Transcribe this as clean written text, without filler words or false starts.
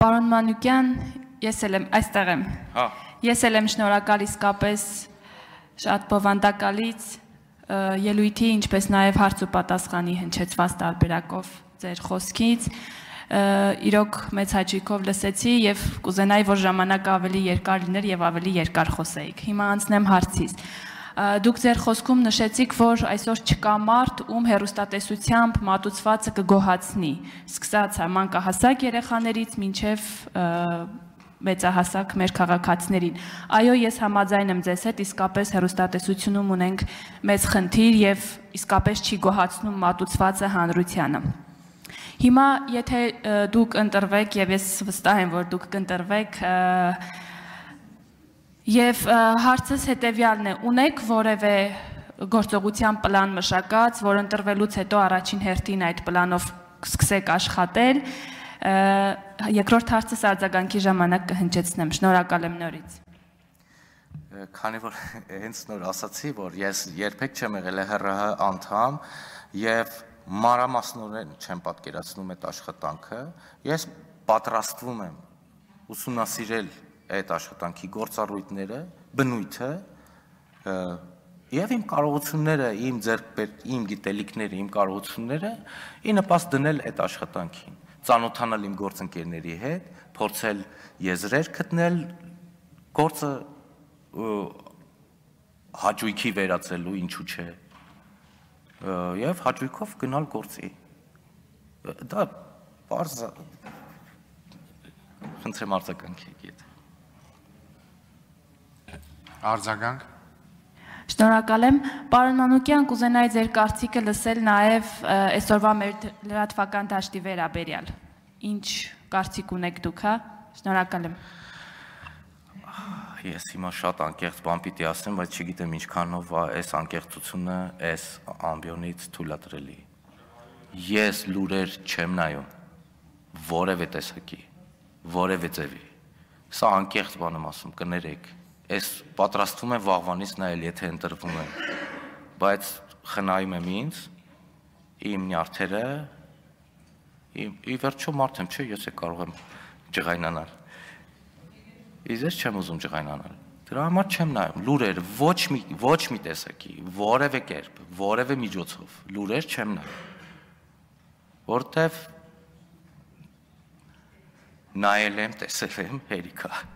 Պարոն Մանուկյան, ես էլ եմ այստեղ եմ։ Ես էլ եմ շնորհակալ իսկապես շատ բովանդակալից ելույթի, ինչպես նաև հարց ու պատասխանի հնչեցված տարբերակով ձեր խոսքից։ Իրոք մեծ հաճույքով լսեցի եւ կուզենայի, որ ժամանակը ավելի երկար լիներ եւ ավելի երկար խոսեիք։ Հիմա անցնեմ հարցից։ Դուք ձեր խոսքում նշեցիք, որ այսօր չկա մարդ, ում հեռուստատեսությամբ մատուցվածը կգոհացնի, սկսած մանկահասակ երեխաներից մինչև մեծահասակ մեր քաղաքացիներին։ Այո, ես համաձայն եմ ձեզ հետ, իսկապես հեռուստատեսությունում ունենք մեծ խնդիր եւ իսկապես չի գոհացնում մատուցվածը հանրությանը։ Հիմա, եթե դուք ընտրվեք, եւ ես վստահ եմ, որ դուք կընտրվեք, եւ հարցս հետեւյալն է, ունեք որևէ գործողության պլան մշակած, որ ընտրվելուց հետո առաջին հերթին այդ պլանով սկսեք աշխատել, երկրորդ հարցս արձագանքի ժամանակ կհնչեցնեմ, շնորհակալ եմ նորից։ Քանի որ հենց նոր ասացի, որ ես երբեք չեմ եղել ՀՌՀ անդամ եւ մանրամասնորեն չեմ պատկերացնում այդ աշխատանքը, ես պատրաստվում եմ ուսումնասիրել այդ աշխատանքի գործառույթները, բնույթը եւ իմ կարողությունները, իմ գիտելիքները, իմ կարողությունները ի նպաստ դնել այդ աշխատանքին, ծանոթանալ իմ գործընկերների հետ, փորձել եզրեր գտնել, գործը հաճույքի վերածելու, ինչու՞ չէ, եւ հաճույքով գնալ գործի։ Դա բարձ խնդրեմ արձագանքի եթե։ Արձագանք։ Շնորհակալ եմ, պարոն Մանուկյան, կուզենայի ձեր կարծիքը լսել նաև այսօրվա մեր լրատվական դաշտի վերաբերյալ։ Ինչ կարծիք ունեք դուք, հա? Շնորհակալ եմ։ Ես հիմա շատ անկեղծ բան պիտի ասեմ, բայց չգիտեմ ինչքանով այս անկեղծությունը այս ամբիոնից թույլատրելի։ Ես լուրեր չեմ նայում որևէ տեսակի, որևէ ձևի։ Սա անկեղծ բան եմ ասում, կներեք։ Ես պատրաստվում եմ վաղվանից նայել, եթե ընտրվում եմ, բայց խնայում եմ ինձ, իմ նյարդերը, ի վերջո մարդ եմ, չէ, ես կարող եմ ջղայնանալ։ Ես չեմ ուզում ջղայնանալ, դրա համար չեմ նայում, լուրեր ոչ մի տեսակի, որևէ կերպ, որևէ միջոցով, լուրեր չեմ նայում, որտև նայել եմ, տեսել եմ, հերիք է։